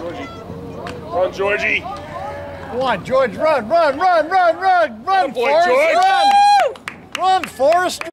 Georgie. Run, Georgie. Come on, George, run, run, run, run, run, run, Good boy, Forrest, George. run! Run, Forrest!